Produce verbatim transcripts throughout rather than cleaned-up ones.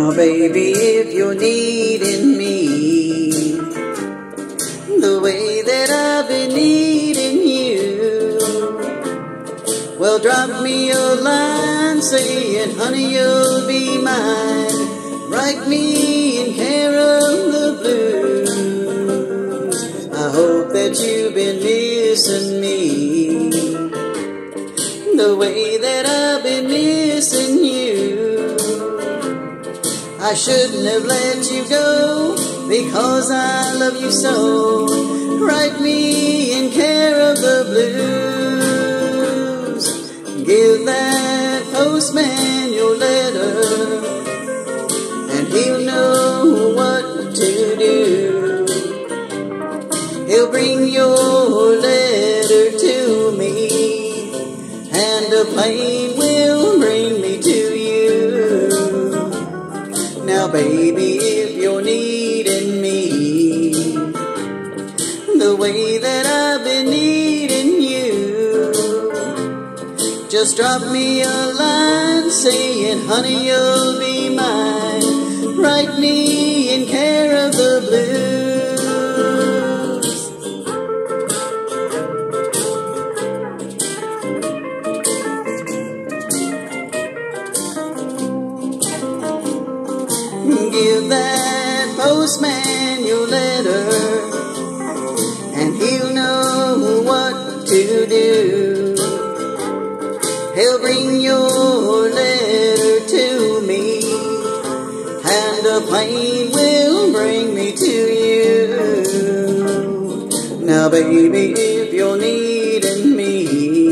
Now baby, if you're needing me the way that I've been needing you, well, drop me a line saying, honey, you'll be mine. Write me in care of the blues. I hope that you've been missing me the way that I've been missing you. I shouldn't have let you go because I love you so. Write me in care of the blues. Give that postman your letter and he'll know what to do. He'll bring your letter to me and a plane will bring me to you. Now baby, if you're needing me the way that I've been needing you, just drop me a line saying, honey, you'll be mine. Write me in care of the blues. Give that postman your letter and he'll know what to do. He'll bring your letter to me and a plane will bring me to you. Now baby, if you're needing me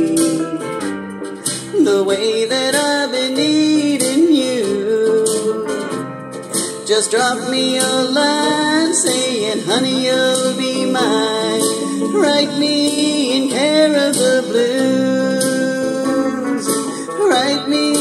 the way that I've been needing you, just drop me a line saying, honey, you'll be mine. Write me in care of the blues. Write me